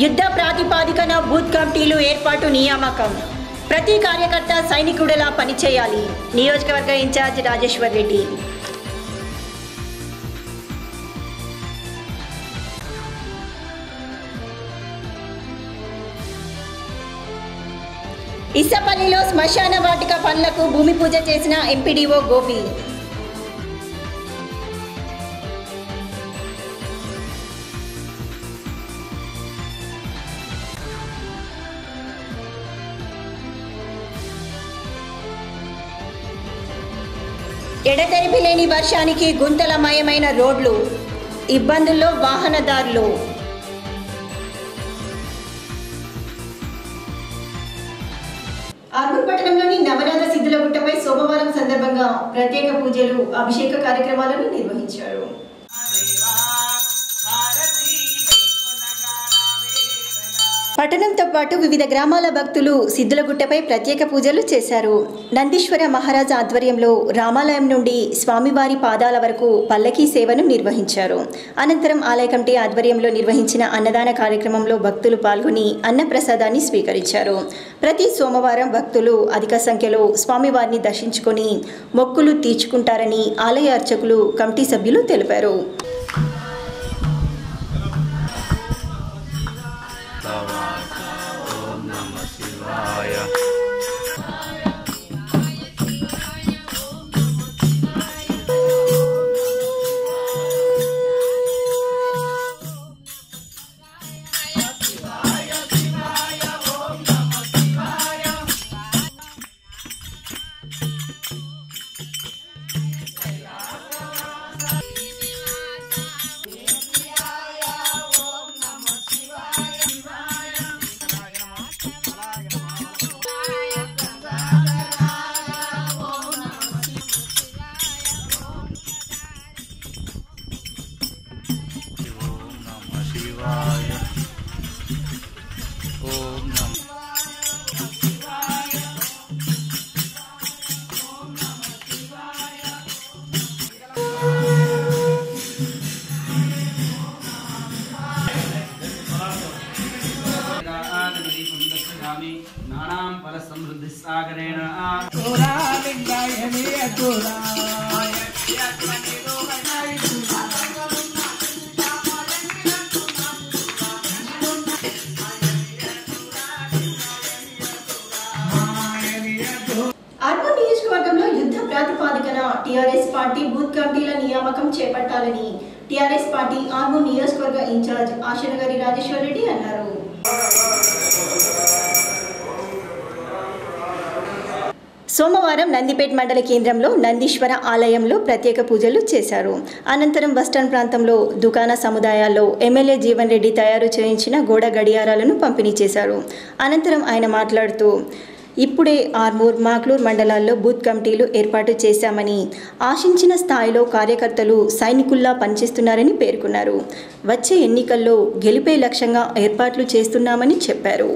యుద్ధ ప్రాతిపాదికన బూత్ కమిటీలు ఏర్పాటు నియామకం. ప్రతి కార్యకర్త సైనికుడిలా పనిచేయాలి. నియోజకవర్గ ఇన్ఛార్జ్ రాజేశ్వర్ రెడ్డి. ఇసపల్లిలో శ్మశాన వాటిక పనులకు భూమి పూజ చేసిన ఎంపీడీఓ గోపి. ఎడతెరిపి లేని వర్షానికి గుంతలమయమైన రోడ్లు, ఇబ్బందుల్లో వాహనదారులు. ఆర్మూర్ పట్టణంలోని నవనాథ సిద్ధులగుట్టపై సోమవారం సందర్భంగా ప్రత్యేక పూజలు, అభిషేక కార్యక్రమాలను నిర్వహించారు. పట్టణంతో పాటు వివిధ గ్రామాల భక్తులు సిద్ధులగుట్టపై ప్రత్యేక పూజలు చేశారు. నందీశ్వర మహారాజ్ ఆధ్వర్యంలో రామాలయం నుండి స్వామివారి పాదాల వరకు పల్లకీ సేవను నిర్వహించారు. అనంతరం ఆలయ కమిటీ ఆధ్వర్యంలో నిర్వహించిన అన్నదాన కార్యక్రమంలో భక్తులు పాల్గొని అన్నప్రసాదాన్ని స్వీకరించారు. ప్రతి సోమవారం భక్తులు అధిక సంఖ్యలో స్వామివారిని దర్శించుకొని మొక్కులు తీర్చుకుంటారని ఆలయ అర్చకులు, కమిటీ సభ్యులు తెలిపారు. ఆర్మూర్ నియోజకవర్గంలో యుద్ధ ప్రాతిపాదికన టీఆర్ఎస్ పార్టీ బూత్ కమిటీల నియామకం చేపట్టాలని టీఆర్ఎస్ పార్టీ ఆర్మూర్ నియోజకవర్గ ఇన్ఛార్జ్ ఆశనగారి రాజేశ్వర్ రెడ్డి అన్నారు. సోమవారం నందిపేట్ మండల కేంద్రంలో నందీశ్వర ఆలయంలో ప్రత్యేక పూజలు చేశారు. అనంతరం బస్టాండ్ ప్రాంతంలో దుకాణ సముదాయాల్లో ఎమ్మెల్యే జీవన్ రెడ్డి తయారు చేయించిన గోడ గడియారాలను పంపిణీ చేశారు. అనంతరం ఆయన మాట్లాడుతూ, ఇప్పుడే ఆర్మూర్, మాక్లూర్ మండలాల్లో బూత్ కమిటీలు ఏర్పాటు చేశామని, ఆశించిన స్థాయిలో కార్యకర్తలు సైనికుల్లా పనిచేస్తున్నారని పేర్కొన్నారు. వచ్చే ఎన్నికల్లో గెలిపే లక్ష్యంగా ఏర్పాట్లు చేస్తున్నామని చెప్పారు.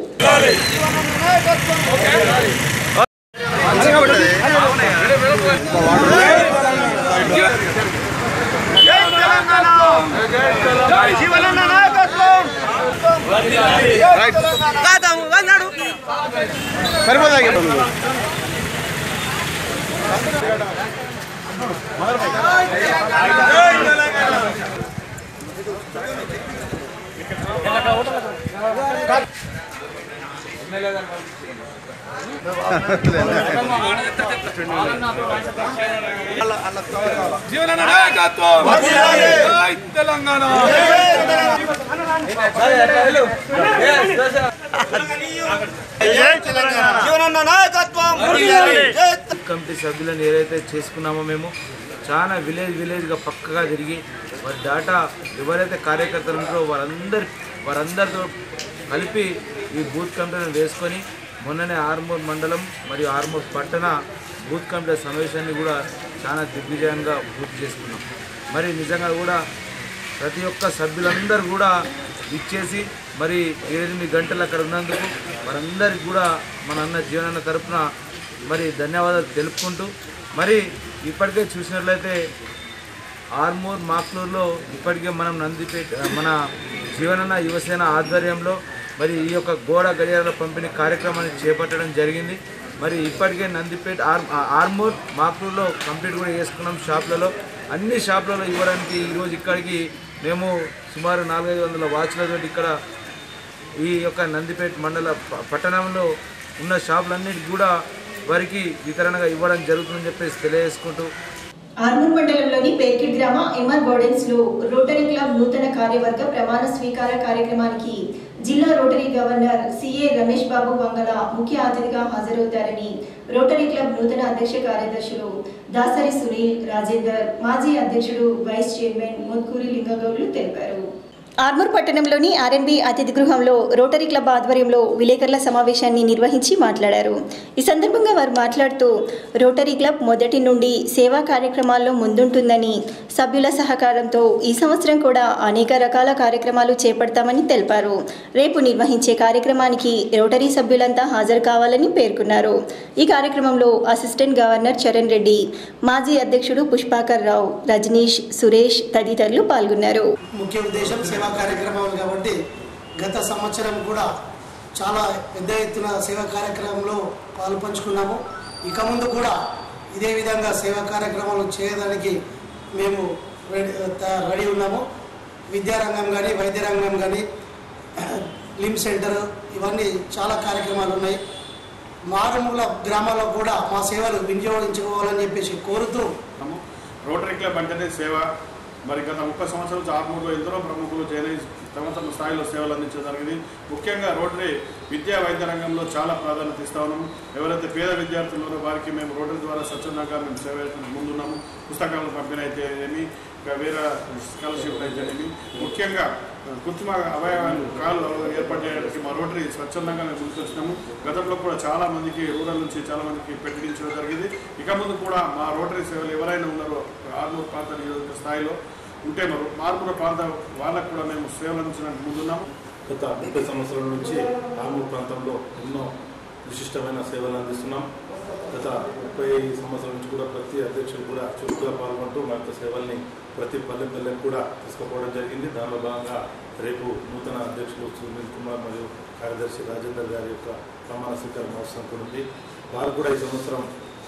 కమిటీ సభ్యులను ఏదైతే చేసుకున్నామో మేము చాలా విలేజ్గా పక్కగా తిరిగి వారి డాటా ఎవరైతే కార్యకర్తలు ఉంటారో వారందరితో కలిపి ఈ బూత్ కమిటీలను వేసుకొని మొన్ననే ఆర్మూర్ మండలం మరియు ఆర్మూర్ పట్టణ బూత్ కమిటీ సమావేశాన్ని కూడా చాలా దిగ్విజయంగా పూర్తి చేసుకున్నాం. మరి నిజంగా కూడా ప్రతి ఒక్క సభ్యులందరూ కూడా ఇచ్చేసి మరి 8 గంటలు అక్కడ ఉన్నందుకు వారందరికీ కూడా మన అన్న జీవనన్న తరపున మరి ధన్యవాదాలు తెలుపుకుంటూ, మరి ఇప్పటికే చూసినట్లయితే ఆర్మూర్ మాక్లూరులో ఇప్పటికే మనం నందిపేట మన జీవనన్న యువసేన ఆధ్వర్యంలో మరి ఈ యొక్క గోడ గడియారాల పంపిణీ కార్యక్రమాన్ని చేపట్టడం జరిగింది. మరి ఇప్పటికే నందిపేట ఆర్మూర్ మాక్లూర్లో కంప్లీట్ కూడా చేసుకున్నాం. షాప్లలో అన్ని షాప్లలో ఇవ్వడానికి ఈరోజు ఇక్కడికి మేము సుమారు 400-500 వాచ్లతో ఇక్కడ ఈ యొక్క నందిపేట మండల పట్టణంలో ఉన్న షాపులన్నిటికీ కూడా వారికి వితరణగా ఇవ్వడం జరుగుతుందని చెప్పేసి తెలియజేసుకుంటూ ఆర్మూర్ మండలంలోని పేర్కిడ్ గ్రామ ఎంఆర్ గార్డెన్స్ లో రోటరీ క్లబ్ నూతన కార్యవర్గ ప్రమాణ స్వీకార కార్యక్రమానికి జిల్లా rotary governor CA Ramesh Babu Vangala ముఖ్య అతిథిగా హాజరవుతారని రోటరీ క్లబ్ నూతన అధ్యక్ష కార్యదర్శులు దాసరి సునీల్ రాజేందర్, మాజీ అధ్యక్షుడు వైస్ చైర్మన్ మోత్కూరి లింగగౌడ్లు తెలిపారు. ఆర్మూర్ పట్టణంలోని ఆర్ఎన్బి అతిథి గృహంలో రోటరీ క్లబ్ ఆధ్వర్యంలో విలేకరుల సమావేశాన్ని నిర్వహించి మాట్లాడారు. ఈ సందర్భంగా వారు మాట్లాడుతూ రోటరీ క్లబ్ మొదటి నుండి సేవా కార్యక్రమాల్లో ముందుంటుందని, సభ్యుల సహకారంతో ఈ సంవత్సరం కూడా అనేక రకాల కార్యక్రమాలు చేపడతామని తెలిపారు. రేపు నిర్వహించే కార్యక్రమానికి రోటరీ సభ్యులంతా హాజరు కావాలని పేర్కొన్నారు. ఈ కార్యక్రమంలో అసిస్టెంట్ గవర్నర్ చరణ్ రెడ్డి, మాజీ అధ్యక్షుడు పుష్పాకర్ రావు, రజనీష్, సురేష్ తదితరులు పాల్గొన్నారు. ముఖ్య ఉద్దేశం సేవా కార్యక్రమాలు కాబట్టి గత సంవత్సరం కూడా చాలా పెద్ద ఎత్తున సేవా కార్యక్రమంలో పాల్పంచుకున్నాము. ఇక ముందు కూడా ఇదే విధంగా సేవా కార్యక్రమాలు చేయడానికి మేము రెడీ ఉన్నాము. విద్యారంగం కానీ, వైద్య రంగం కానీ, లిమ్ సెంటర్, ఇవన్నీ చాలా కార్యక్రమాలు ఉన్నాయి. మారుమూల గ్రామాల్లో కూడా మా సేవలు వినియోగించుకోవాలని చెప్పేసి కోరుతూ రోటరీ క్లబ్ అంటేనే సేవ. మరి గత 30 సంవత్సరాలు ఆర్మూర్లో ఎందరో ప్రముఖులు చేరి తమ స్థాయిలో సేవలు అందించడం జరిగింది. ముఖ్యంగా రోటరీ విద్యా వైద్య రంగంలో చాలా ప్రాధాన్యత ఇస్తా ఉన్నాము. ఎవరైతే పేద విద్యార్థులు ఉన్నారో వారికి మేము రోటరీ ద్వారా స్వచ్ఛందంగా మేము సేవ ముందున్నాము. పుస్తకాలను పంపిణీ అయితేనేమి, వేరే స్కాలర్షిప్లు అయితేనేమి, ముఖ్యంగా కృత్రిమ అవయవాలు కాలు ఏర్పాటు చేయడానికి మా రోటరీ స్వచ్ఛందంగా మేము ముందుకు వచ్చినాము. గతంలో కూడా చాలా మందికి రూరల్ నుంచి చాలా మందికి పెట్టించడం జరిగింది. ఇక ముందు కూడా మా రోటరీ సేవలు ఎవరైనా ఉన్నారో ఆర్మూర్ ప్రాంత నియోజక స్థాయిలో ఉంటే ఆర్మూర్ ప్రాంత వాళ్ళకు కూడా మేము సేవలు అందించడానికి ముందున్నాము. గత 30 సంవత్సరాల నుంచి ఆర్మూర్ ప్రాంతంలో ఎన్నో విశిష్టమైన సేవలు అందిస్తున్నాం. గత 30 సంవత్సరాల నుంచి కూడా ప్రతి అధ్యక్షులు కూడా చురుకుగా పాల్గొంటూ మా యొక్క సేవల్ని ప్రతి పల్లెకు కూడా తీసుకుపోవడం జరిగింది. దానిలో భాగంగా రేపు నూతన అధ్యక్షులు సునీల్ కుమార్ మరియు కార్యదర్శి రాజేందర్ గారి యొక్క ప్రమాణ స్వీకార మహోత్సవం ఉంది. వారు కూడా ఈ సంవత్సరం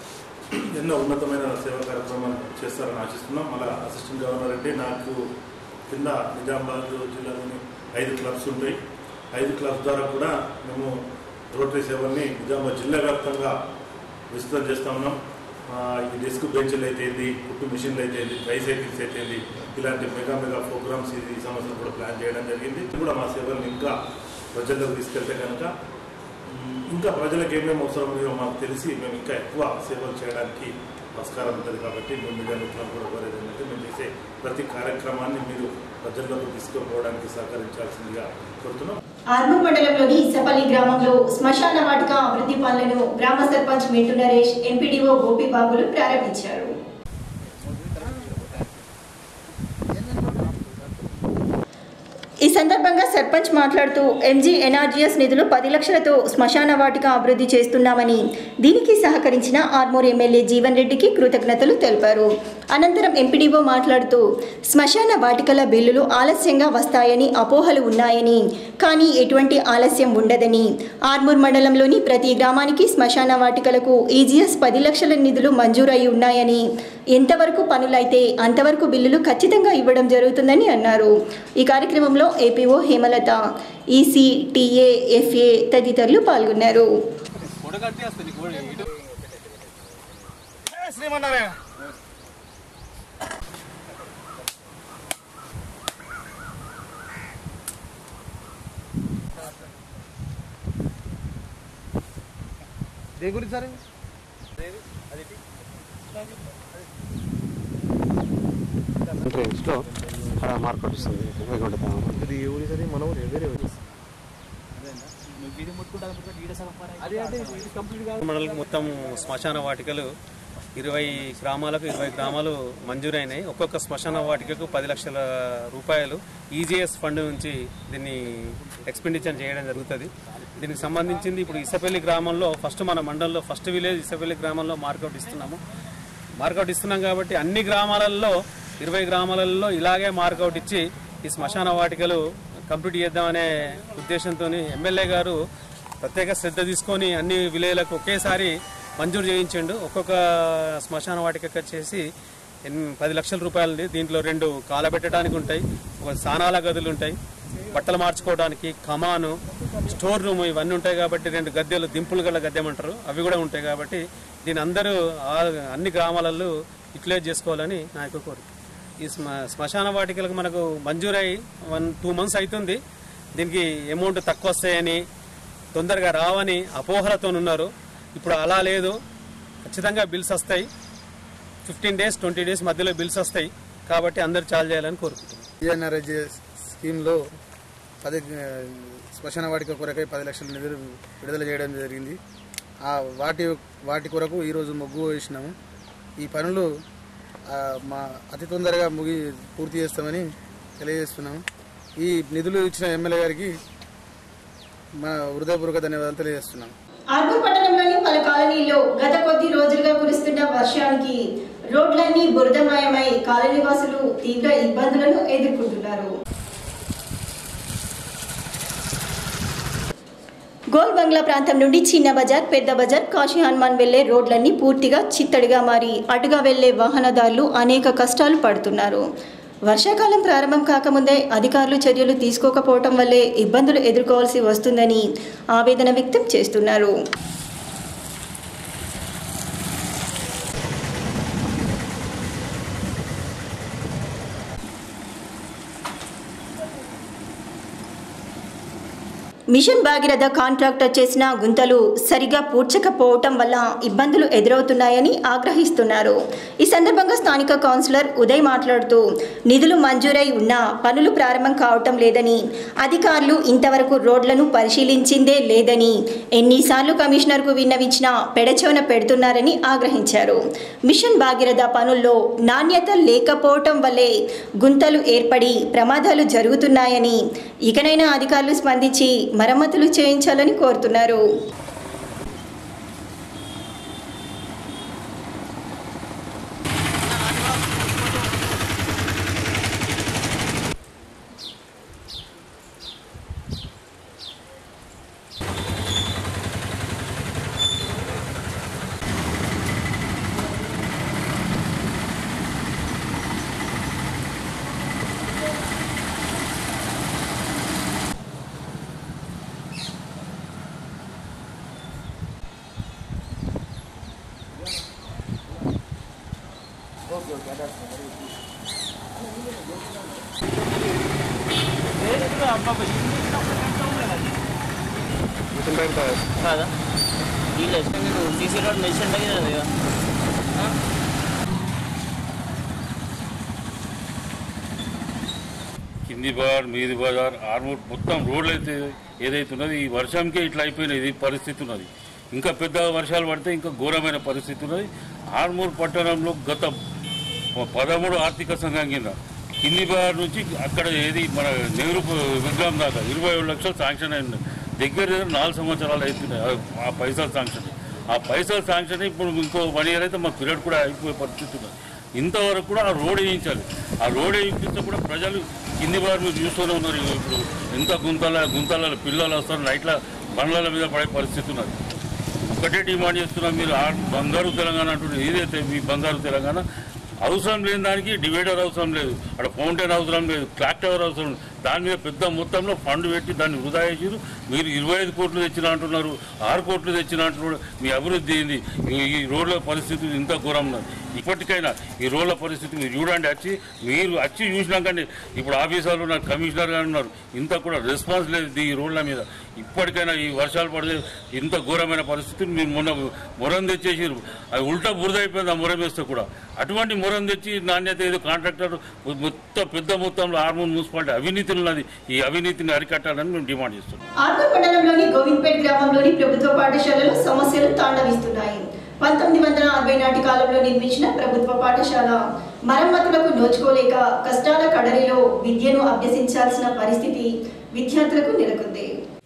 ఎన్నో ఉన్నతమైన సేవా కార్యక్రమాలు చేస్తారని ఆశిస్తున్నాం. మళ్ళీ అసిస్టెంట్ గవర్నర్ అంటే నాకు కింద నిజామాబాద్ జిల్లాలోని 5 క్లబ్స్ ఉంటాయి. 5 క్లబ్స్ ద్వారా కూడా మేము రోటరీ సేవల్ని నిజామాబాద్ జిల్లా వ్యాప్తంగా విస్తృతం చేస్తూ ఉన్నాం. ఈ డెస్క్ బెంచ్లు అయితేంది, కుట్టు మిషన్లు అయితేంది, ట్రైసైకిల్స్ అయితేంది, ఇలాంటి మెగా ప్రోగ్రామ్స్ ఈ సంవత్సరం కూడా ప్లాన్ చేయడం జరిగింది. కూడా మా సేవల్ని ఇంకా ప్రజల్లోకి తీసుకెళ్తే కనుక ఇంకా ప్రజలకు ఏమేమి అవసరం ఉన్నాయో మాకు తెలిసి మేము ఇంకా ఎక్కువ సేవలు చేయడానికి ఆస్కారం ఉంటుంది. కాబట్టి మేము మీడియా మిత్రులు కూడా కోరేది ఏంటంటే మేము చేసే ప్రతి కార్యక్రమాన్ని మీరు ప్రజల్లోకి తీసుకుపోవడానికి సహకరించాల్సిందిగా కోరుతున్నాం. ఆర్మూర్ మండలంలోని ఇసపల్లి గ్రామంలో శ్మశాన వాటిక అభివృద్ధి పనులను గ్రామ సర్పంచ్ మెంటు నరేష్, ఎంపీడీఓ గోపిబాబులు ప్రారంభించారు. ఈ సందర్భంగా సర్పంచ్ మాట్లాడుతూ MGNRGS నిధులు 10 లక్షలతో శ్మశాన వాటిక అభివృద్ధి చేస్తున్నామని, దీనికి సహకరించిన ఆర్మూర్ ఎమ్మెల్యే జీవన్ రెడ్డికి కృతజ్ఞతలు తెలిపారు. అనంతరం ఎంపీడీఓ మాట్లాడుతూ శ్మశాన వాటికల బిల్లులు ఆలస్యంగా వస్తాయని అపోహలు ఉన్నాయని, కానీ ఎటువంటి ఆలస్యం ఉండదని, ఆర్మూర్ మండలంలోని ప్రతి గ్రామానికి శ్మశాన వాటికలకు EGS 10 లక్షల నిధులు మంజూరయి ఉన్నాయని, ఎంతవరకు పనులైతే అంతవరకు బిల్లులు ఖచ్చితంగా ఇవ్వడం జరుగుతుందని అన్నారు. ఈ కార్యక్రమంలో APO Hemalatha, EC, TA, FA తదితరులు పాల్గొన్నారు. మార్కెట్ వస్తుంది మండలికి మొత్తం శ్మశాన వాటికలు 20 గ్రామాలు మంజూరైనాయి. ఒక్కొక్క శ్మశాన వాటికకు 10 లక్షల రూపాయలు EGS ఫండ్ నుంచి దీన్ని ఎక్స్పెండిచర్ చేయడం జరుగుతుంది. దీనికి సంబంధించింది ఇప్పుడు ఇసపల్లి గ్రామంలో మన మండలంలో ఫస్ట్ విలేజ్ ఇసపల్లి గ్రామంలో మార్కౌట్ ఇస్తున్నాం కాబట్టి అన్ని గ్రామాలలో 20 గ్రామాలలో ఇలాగే మార్కౌట్ ఇచ్చి ఈ శ్మశాన వాటికలు కంప్లీట్ చేద్దామనే ఉద్దేశంతో ఎమ్మెల్యే గారు ప్రత్యేక శ్రద్ధ తీసుకొని అన్ని విలేజ్లకు ఒకేసారి మంజూరు చేయించిండు. ఒక్కొక్క శ్మశాన వాటిక చేసి 10 లక్షల రూపాయలు. దీంట్లో 2 కాలబెట్టడానికి ఉంటాయి, ఒక స్నానాల గదులు ఉంటాయి, బట్టలు మార్చుకోవడానికి కమాను, స్టోర్ రూమ్ ఇవన్నీ ఉంటాయి. కాబట్టి 2 గద్దెలు, దింపులు గల గద్దెమంటారు, అవి కూడా ఉంటాయి. కాబట్టి దీని అందరూ అన్ని గ్రామాలలో యూటిలైజ్ చేసుకోవాలని నా యొక్క కోరిక. ఈ శ్మశాన వాటికలకు మనకు మంజూరై 1-2 మంత్స్ అవుతుంది. దీనికి అమౌంట్ తక్కువ వస్తాయని, తొందరగా రావని అపోహలతో ఉన్నారు. ఇప్పుడు అలా లేదు, ఖచ్చితంగా బిల్స్ వస్తాయి. 15 days 20 days మధ్యలో బిల్స్ వస్తాయి. కాబట్టి అందరూ చాలు చేయాలని కోరుకుంటున్నాం. జిఎన్ఆర్ఎస్ స్కీమ్లో శ్మశాన వాటిక కొరకై 10 లక్షల నిధులు విడుదల చేయడం జరిగింది. వాటి కొరకు ఈరోజు మొగ్గు వేసినాము. ఈ పనులు అతి తొందరగా పూర్తి చేస్తామని తెలియజేస్తున్నాము. ఈ నిధులు ఇచ్చిన ఎమ్మెల్యే గారికి మా హృదయపూర్వక ధన్యవాదాలు తెలియజేస్తున్నాము. ఆర్మూర్ పట్టణంలోని పలు కాలనీల్లో గత కొద్ది రోజులుగా కురుస్తున్న వర్షానికి రోడ్లన్నీ బురదమయమై కాలనీవాసులు తీవ్ర ఇబ్బందులను ఎదుర్కొంటున్నారు. గోల్ బంగ్లా ప్రాంతం నుండి చిన్న బజార్, పెద్ద బజార్, కాశీ హనుమాన్ వెళ్లే రోడ్లన్నీ పూర్తిగా చిత్తడిగా మారి అటుగా వెళ్లే వాహనదారులు అనేక కష్టాలు పడుతున్నారు. వర్షాకాలం ప్రారంభం కాకముందే అధికారులు చర్యలు తీసుకోకపోవటం వల్లే ఇబ్బందులు ఎదుర్కోవాల్సి వస్తుందని ఆవేదన వ్యక్తం చేస్తున్నారు. మిషన్ భాగీరథ కాంట్రాక్టర్ చేసిన గుంతలు సరిగా పూడ్చకపోవటం వల్ల ఇబ్బందులు ఎదురవుతున్నాయని ఆగ్రహిస్తున్నారు. ఈ సందర్భంగా స్థానిక కౌన్సిలర్ ఉదయ్ మాట్లాడుతూ నిధులు మంజూరై ఉన్నా పనులు ప్రారంభం కావటం లేదని, అధికారులు ఇంతవరకు రోడ్లను పరిశీలించిందే లేదని, ఎన్నిసార్లు కమిషనర్కు విన్నవించినా పెడచోన పెడుతున్నారని ఆగ్రహించారు. మిషన్ భాగీరథ పనుల్లో నాణ్యత లేకపోవటం వల్లే గుంతలు ఏర్పడి ప్రమాదాలు జరుగుతున్నాయని, ఇకనైనా అధికారులు స్పందించి మరమ్మతులు చేయించాలని కోరుతున్నారు. కింది బజార్, మీది బజార్, ఆర్మూర్ మొత్తం రోడ్లు అయితే ఏదైతే ఉన్నది ఈ వర్షంకే ఇట్లా అయిపోయినది పరిస్థితి ఉన్నది. ఇంకా పెద్ద వర్షాలు పడితే ఇంకా ఘోరమైన పరిస్థితి ఉన్నది. ఆర్మూర్ పట్టణంలో గత 13 ఆర్థిక సంఘం కింద కింది బజార్ నుంచి అక్కడ ఏది మన నెహ్రూ విగ్రహం దాకా 27 లక్షలు శాంక్షన్ అయింది. దగ్గర 4 సంవత్సరాలు అవుతున్నాయి ఆ పైసలు శాంక్షన్. ఆ పైసలు శాంక్షన్ ఇప్పుడు ఇంకో 1 year అయితే మా పీరియడ్ కూడా అయిపోయే పరిస్థితి ఉన్నది. ఇంతవరకు కూడా ఆ రోడ్ వేయించాలి. ఆ రోడ్ వేయించితే కూడా ప్రజలు కింది బజార్ మీద చూస్తూనే ఉన్నారు. ఇప్పుడు ఎంత గుంతల పిల్లలు వస్తారు, నైట్ల బండ్ల మీద పడే పరిస్థితి ఉన్నది. ఒకటే డిమాండ్ చేస్తున్నాం, మీరు బంగారు తెలంగాణ అంటున్నారు. ఏదైతే మీ బంగారు తెలంగాణ అవసరం లేని దానికి డివైడర్ అవసరం లేదు, అక్కడ ఫౌంటైన్ అవసరం లేదు, క్లాక్ టవర్ అవసరం లేదు. దాని మీద పెద్ద మొత్తంలో ఫండ్ పెట్టి దాన్ని వృధా చేసారు. మీరు 25 కోట్లు తెచ్చిన అంటున్నారు, 6 కోట్లు తెచ్చిన అంటున్నారు. మీ అభివృద్ధి ఏంది? ఈ రోడ్ల పరిస్థితి ఇంత ఘోరం ఉన్నది. ఇప్పటికైనా ఈ రోడ్ల పరిస్థితి మీరు చూడండి. మీరు వచ్చి చూసినాకండి. ఇప్పుడు ఆఫీసర్లు ఉన్నారు, కమిషనర్ గారు ఉన్నారు, ఇంత కూడా రెస్పాన్స్ లేదు ఈ రోడ్ల మీద. ఇప్పటికైనా ఈ వర్షాలు పడితే ఇంత ఘోరమైన పరిస్థితి. మీరు మొన్న మొరం తెచ్చేసారు, అది ఉల్టా బురద అయిపోయింది ఆ మొరం వేస్తే కూడా. అటువంటి మొరం తెచ్చి నాణ్యత ఏదో కాంట్రాక్టర్ మొత్తం పెద్ద మొత్తంలో ఆర్మూర్ మున్సిపాలిటీ అవినీతి ఉన్నది. ఈ అవినీతిని అరికట్టాలని మేము డిమాండ్ చేస్తున్నాం. ఆర్మూర్ మండలంలోని గోవింద్పేట్ గ్రామంలోని ప్రభుత్వ పాఠశాలలో సమస్యలు తాండవిస్తున్నాయి. 1960 నాటి కాలంలో నిర్మించిన ప్రభుత్వ పాఠశాల మరమ్మతులకు నోచుకోలేక కష్టాల కడలిలో విద్యను అభ్యసించాల్సిన పరిస్థితి విద్యార్థులకు నెలకొంది.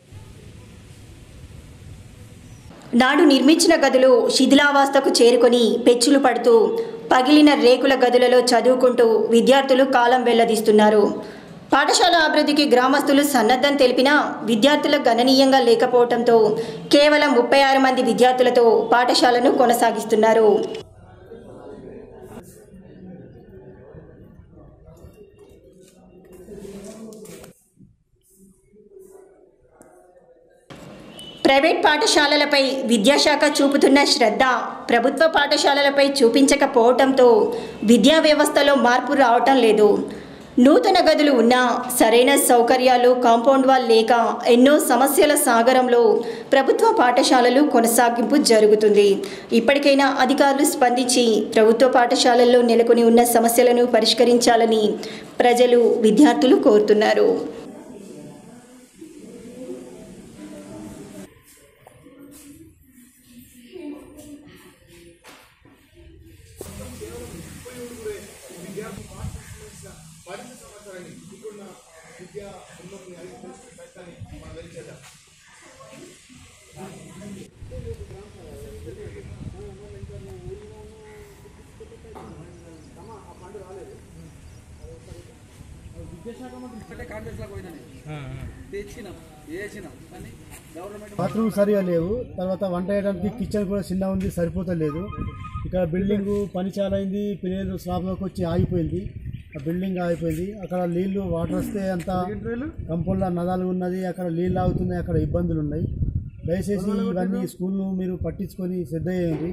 నాడు నిర్మించిన గదులు శిథిలావస్థకు చేరుకొని పెచ్చులు పడుతూ పగిలిన రేకుల గదులలో చదువుకుంటూ విద్యార్థులు కాలం వెళ్లదీస్తున్నారు. పాఠశాల అభివృద్ధికి గ్రామస్తులు సన్నద్ధం తెలిపినా విద్యార్థులకు గణనీయంగా లేకపోవడంతో కేవలం 36 మంది విద్యార్థులతో పాఠశాలను కొనసాగిస్తున్నారు. ప్రైవేట్ పాఠశాలలపై విద్యాశాఖ చూపుతున్న శ్రద్ధ ప్రభుత్వ పాఠశాలలపై చూపించకపోవడంతో విద్యా వ్యవస్థలో మార్పు రావటం లేదు. నూతన గదులు ఉన్నా సరైన సౌకర్యాలు, కాంపౌండ్ వాల్ లేక ఎన్నో సమస్యల సాగరంలో ప్రభుత్వ పాఠశాలలు కొనసాగింపు జరుగుతుంది. ఇప్పటికైనా అధికారులు స్పందించి ప్రభుత్వ పాఠశాలల్లో నెలకొని ఉన్న సమస్యలను పరిష్కరించాలని ప్రజలు, విద్యార్థులు కోరుతున్నారు. బాత్రూమ్ సరిగా లేవు. తర్వాత వంట చేయడానికి కిచెన్ కూడా చిన్న ఉంది, సరిపోతలేదు. ఇక్కడ బిల్డింగ్ పని చాలా అయింది, పిల్లలు స్లాబ్లోకి వచ్చి ఆగిపోయింది, ఆ బిల్డింగ్ ఆగిపోయింది. అక్కడ నీళ్లు వాటర్ వస్తే అంత కంపౌండ్లో నదాలు ఉన్నది, అక్కడ నీళ్ళు ఆగుతున్నాయి, అక్కడ ఇబ్బందులు ఉన్నాయి. దయచేసి ఇవన్నీ స్కూల్ను మీరు పట్టించుకొని శ్రద్ధ చేయండి.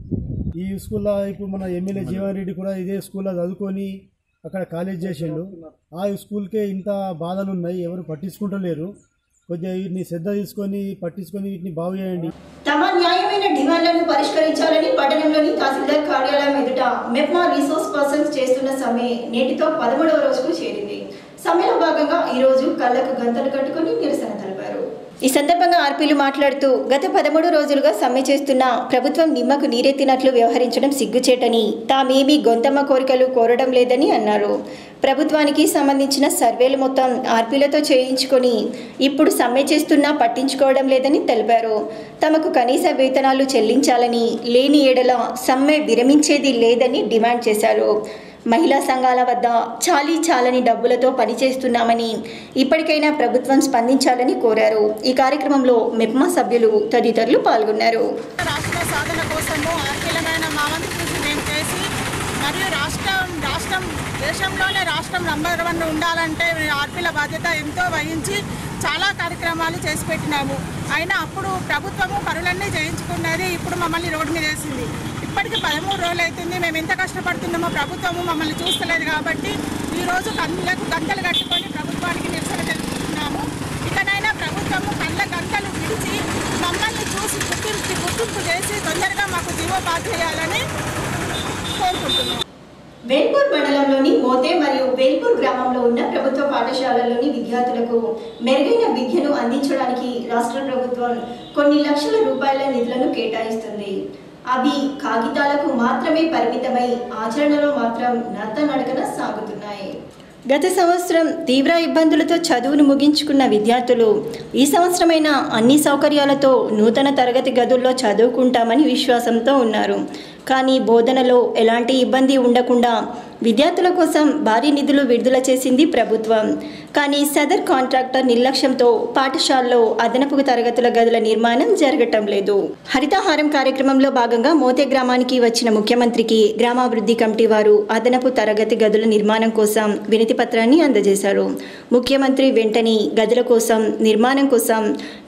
ఈ స్కూల్లో ఇప్పుడు మన ఎమ్మెల్యే జీవన్ రెడ్డి కూడా ఇదే స్కూల్లో చదువుకొని అక్కడ కాలేజ్ చేసిండు. ఆ స్కూల్కే ఇంత బాధలు ఉన్నాయి, ఎవరు పట్టించుకుంటలేరు. కొద్దిగా వీటిని శ్రద్ధ తీసుకొని పట్టించుకొని వీటిని బాగు చేయండి. తమ న్యాయమైన డిమాండ్లను పరిష్కరించాలని పట్టణంలోని తహసీల్దార్ కార్యాలయం ఎదుట మెప్మా రిసోర్స్ పర్సన్స్ చేస్తున్న సమ్మె నేటితో 13వ రోజుకు చేరింది. సమ్మెలో భాగంగా ఈరోజు కళ్లకు గంతలు కట్టుకుని నిరసన తెలిపారు. ఈ సందర్భంగా ఆర్పీలు మాట్లాడుతూ గత 13 రోజులుగా సమ్మె చేస్తున్న ప్రభుత్వం నిమ్మకు నీరెత్తినట్లు వ్యవహరించడం సిగ్గుచేటని, తామేమీ గొంతమ్మ కోరికలు కోరడం లేదని అన్నారు. ప్రభుత్వానికి సంబంధించిన సర్వేలు మొత్తం ఆర్పీలతో చేయించుకొని ఇప్పుడు సమ్మె చేస్తున్నా పట్టించుకోవడం లేదని తెలిపారు. తమకు కనీస వేతనాలు చెల్లించాలని, లేని ఏడల సమ్మె విరమించేది లేదని డిమాండ్ చేశారు. మహిళా సంఘాల వద్ద చాలని డబ్బులతో పనిచేస్తున్నామని, ఇప్పటికైనా ప్రభుత్వం స్పందించాలని కోరారు. ఈ కార్యక్రమంలో మెప్మా సభ్యులు తదితరులు పాల్గొన్నారు. రాష్ట్ర సాధన కోసము ఆర్పీలమైన మా వంతు కృషి మేము చేసి, మరియు రాష్ట్రం దేశంలోనే రాష్ట్రం నంబర్ 1 ఉండాలంటే ఆర్పీల బాధ్యత ఎంతో వహించి చాలా కార్యక్రమాలు చేసి పెట్టినాము. అయినా అప్పుడు ప్రభుత్వము పనులన్నీ చేయించుకున్నది, ఇప్పుడు మమ్మల్ని రోడ్డు మీద వేసింది. ఇప్పటికి 13 రోజులు అవుతుంది. మేము ఎంత కష్టపడుతున్నామో ప్రభుత్వము మమ్మల్ని చూస్తలేదు. కాబట్టి ఈరోజు కళ్ళకు గంటలు కట్టుకొని ప్రభుత్వానికి నిరసన తెలుపుతున్నాము. ఇకనైనా ప్రభుత్వము కళ్ళ గంటలు విడిచి మమ్మల్ని చూసి గుర్తింపు చేసి తొందరగా మాకు జీవోపాధి చేయాలని కోరుకుంటున్నాము. వేల్పూర్ మండలంలోని మోతే మరియు వేల్పూర్ గ్రామంలో ఉన్న ప్రభుత్వ పాఠశాలల్లోని విద్యార్థులకు మెరుగైన విద్యను అందించడానికి రాష్ట్ర ప్రభుత్వం కొన్ని లక్షల రూపాయల నిధులను కేటాయిస్తుంది. అవి కాగితాలకు మాత్రమే పరిమితమై ఆచరణలో మాత్రం నత్తనడకన సాగుతున్నాయి. గత సంవత్సరం తీవ్ర ఇబ్బందులతో చదువును ముగించుకున్న విద్యార్థులు ఈ సంవత్సరమైనా అన్ని సౌకర్యాలతో నూతన తరగతి గదుల్లో చదువుకుంటామని విశ్వాసంతో ఉన్నారు. కానీ బోధనలో ఎలాంటి ఇబ్బంది ఉండకుండా విద్యార్థుల కోసం భారీ నిధులు విడుదల చేసింది ప్రభుత్వం. కానీ సదర్ కాంట్రాక్టర్ నిర్లక్ష్యంతో పాఠశాలలో అదనపు తరగతుల గదుల నిర్మాణం జరగటం లేదు. హరితహారం కార్యక్రమంలో భాగంగా మోతే గ్రామానికి వచ్చిన ముఖ్యమంత్రికి గ్రామాభివృద్ధి కమిటీ వారు అదనపు తరగతి గదుల నిర్మాణం కోసం వినతి పత్రాన్ని అందజేశారు. ముఖ్యమంత్రి వెంటనే గదుల కోసం నిర్మాణం కోసం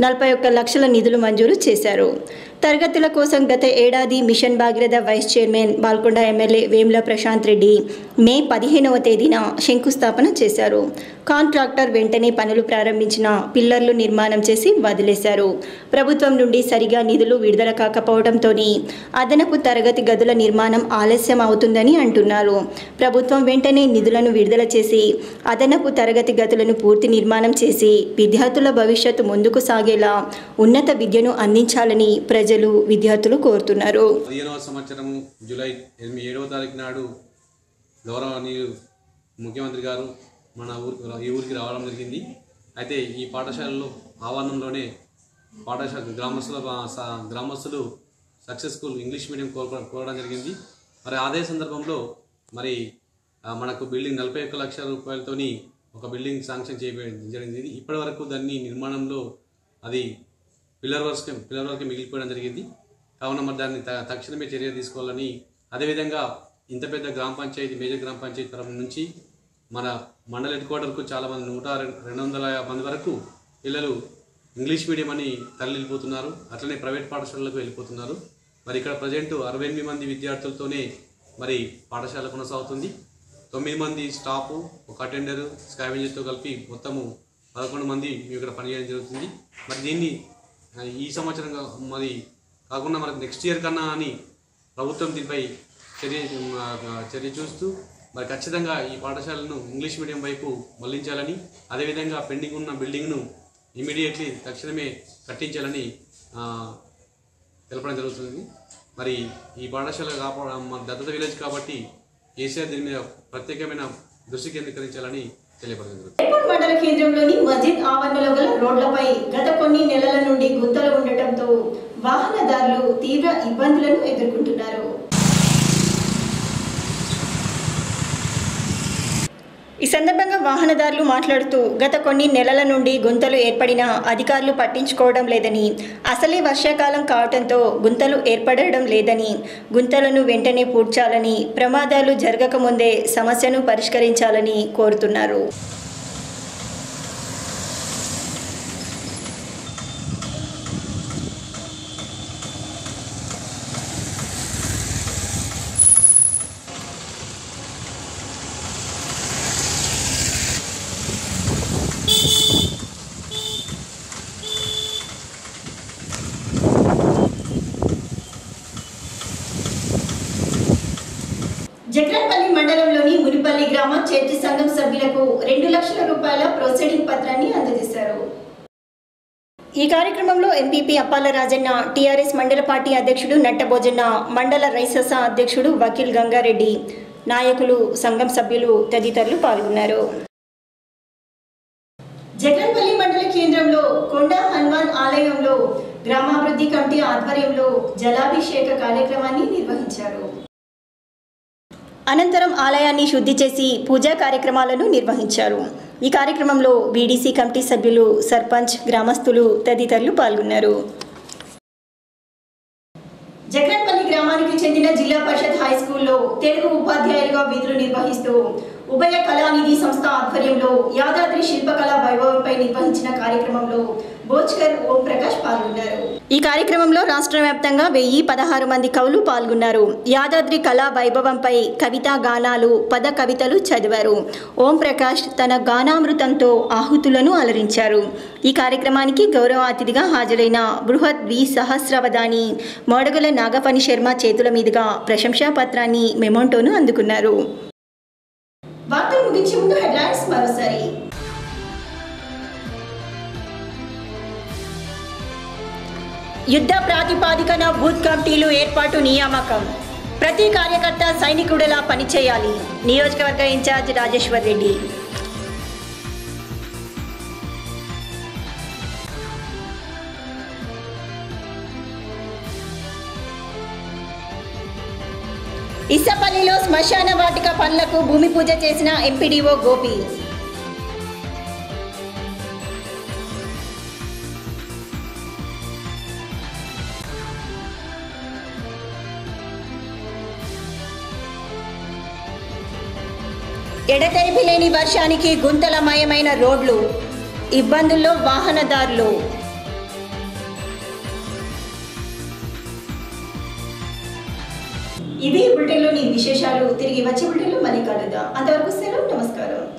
41 లక్షల నిధులు మంజూరు చేశారు. తరగతుల కోసం గత ఏడాది mission Bhagiratha vice chairman Balkonda MLA Vemula Prashanth Reddy May 15వ తేదీన శంకుస్థాపన చేశారు. కాంట్రాక్టర్ వెంటనే పనులు ప్రారంభించిన పిల్లర్లు నిర్మాణం చేసి వదిలేశారు. ప్రభుత్వం నుండి సరిగా నిధులు విడుదల కాకపోవడంతో అదనపు తరగతి గదుల నిర్మాణం ఆలస్యం అవుతుందని అంటున్నారు. ప్రభుత్వం వెంటనే నిధులను విడుదల చేసి అదనపు తరగతి గదులను పూర్తి నిర్మాణం చేసి విద్యార్థుల భవిష్యత్తు ముందుకు సాగేలా ఉన్నత విద్యను అందించాలని ప్రజలు, విద్యార్థులు కోరుతున్నారు. 15వ సంవత్సరము జూలై 7వ తారీఖు నాడు గౌరవనీయులు ముఖ్యమంత్రి గారు ఈ ఊరికి రావడం జరిగింది. అయితే ఈ పాఠశాలలో ఆవరణంలోనే పాఠశాల గ్రామస్తులు సక్సెస్ స్కూల్ ఇంగ్లీష్ మీడియం కోరడం జరిగింది. మరి అదే సందర్భంలో మరి మనకు బిల్డింగ్ 41 లక్షల రూపాయలతోని ఒక బిల్డింగ్ శాంక్షన్ చేయడం జరిగింది. ఇప్పటి వరకు దాన్ని నిర్మాణంలో అది పిల్లర్ వర్క్ మిగిలిపోవడం జరిగింది. కావున మరి దాన్ని తక్షణమే చర్య తీసుకోవాలని, అదేవిధంగా ఇంత పెద్ద గ్రామ పంచాయతీ, మేజర్ గ్రామ పంచాయతీ తరఫు నుంచి మన మండల హెడ్ క్వార్టర్కు చాలామంది 200 మంది వరకు పిల్లలు ఇంగ్లీష్ మీడియం అని తరలిపోతున్నారు. అట్లనే ప్రైవేట్ పాఠశాలలకు వెళ్ళిపోతున్నారు. మరి ఇక్కడ ప్రజెంట్ 68 మంది విద్యార్థులతోనే మరి పాఠశాల కొనసాగుతుంది. 9 మంది స్టాఫ్, ఒక అటెండరు, స్కావెంజర్తో కలిపి మొత్తము 11 మంది ఇక్కడ పనిచేయడం జరుగుతుంది. మరి దీన్ని ఈ సంవత్సరంగా మరి కాకుండా మనకు నెక్స్ట్ ఇయర్ కన్నా అని ప్రభుత్వం దీనిపై చర్య చూస్తూ మరి ఖచ్చితంగా ఈ పాఠశాలను ఇంగ్లీష్ మీడియం వైపు మళ్లించాలని, అదేవిధంగా పెండింగ్ ఉన్న బిల్డింగ్ను ఇమీడియట్లీ తక్షణమే కట్టించాలని తెలపడం జరుగుతుంది. మరి ఈ పాఠశాల మన దత్తత విలేజ్ కాబట్టి కేసీఆర్ దీని మీద ప్రత్యేకమైన దృష్టి కేంద్రీకరించాలని తెలియపడుతుంది. మండల కేంద్రంలోని మస్జిద్ ఆవరణలో గల రోడ్లపై గత కొన్ని నెలల నుండి గుంతలు ఉండటంతో వాహనదారులు తీవ్ర ఇబ్బందులను ఎదుర్కొంటున్నారు. ఈ సందర్భంగా వాహనదారులు మాట్లాడుతూ గత కొన్ని నెలల నుండి గుంతలు ఏర్పడినా అధికారులు పట్టించుకోవడం లేదని, అసలే వర్షాకాలం కావడంతో గుంతలు ఏర్పడడం లేదని, గుంతలను వెంటనే పూడ్చాలని, ప్రమాదాలు జరగకముందే సమస్యను పరిష్కరించాలని కోరుతున్నారు. జగన్పల్లి మండలంలోని మునిపల్లి గ్రామ చర్చి సంఘం సభ్యులకు 2 లక్షల రూపాయల ప్రొసీడింగ్ పత్రాన్ని అందజేశారు. ఈ కార్యక్రమంలో ఎంపీపీ అప్పాల రాజన్న, టీఆర్ఎస్ మండల పార్టీ అధ్యక్షుడు నట్టబోజన్న, మండల రైసస అధ్యక్షుడు వకీల్ గంగారెడ్డి, నాయకులు, సంఘం సభ్యులు తదితరులు పాల్గొన్నారు. జగన్పల్లి మండల కేంద్రంలో కొండ హనుమాన్ ఆలయంలో గ్రామాభివృద్ధి కమిటీ ఆధ్వర్యంలో జలాభిషేక కార్యక్రమాన్ని నిర్వహించారు. అనంతరం ఆలయాన్ని శుద్ధి చేసి పూజా కార్యక్రమాలను నిర్వహించారు. ఈ కార్యక్రమంలో బీడీసీ కమిటీ సభ్యులు, సర్పంచ్, గ్రామస్తులు తదితరులు పాల్గొన్నారు. జగన్పల్లి గ్రామానికి చెందిన జిల్లా పరిషత్ హై స్కూల్లో తెలుగు ఉపాధ్యాయులుగా విధులు నిర్వహిస్తూ ఉభయ కళానిధి సంస్థ ఆధ్వర్యంలో యాదాద్రి శిల్పకళా వైభవంపై నిర్వహించిన కార్యక్రమంలో బోచ్కర్ ఓం ప్రకాష్ పాల్గొన్నారు. ఈ కార్యక్రమంలో రాష్ట్ర వ్యాప్తంగా 1016 మంది కవులు పాల్గొన్నారు. యాదాద్రి కళా వైభవంపై కవితా గానాలు, పద కవితలు చదివారు. ఓం ప్రకాష్ తన గానామృతంతో ఆహుతులను అలరించారు. ఈ కార్యక్రమానికి గౌరవ అతిథిగా హాజరైన బృహత్ వి సహస్రవదాని మోడగల నాగఫణి శర్మ చేతుల మీదుగా ప్రశంసా పత్రాన్ని, మెమోంటోను అందుకున్నారు. వార్తలు ముగించే ముందు హెడ్లైన్స్ మరోసారి. యుద్ధ ప్రాతిపాదికన బూత్ కమిటీలు ఏర్పాటు నియామకం. ప్రతి కార్యకర్త సైనికుడిలా పనిచేయాలి. నియోజకవర్గ ఇన్ఛార్జ్ రాజేశ్వర్ రెడ్డి. ఇసపల్లిలో శ్మశాన వాటిక పనులకు భూమి పూజ చేసిన ఎంపీడీఓ గోపి. ఎడతెరిపి లేని వర్షానికి గుంతలమయమైన రోడ్లు, ఇబ్బందుల్లో వాహనదారులు. ఇవి బులెటిన్లోని విశేషాలు. తిరిగి వచ్చే బులెటిన్లో మళ్ళీ కలుద్దాం. అంతవరకు సెలవు, నమస్కారం.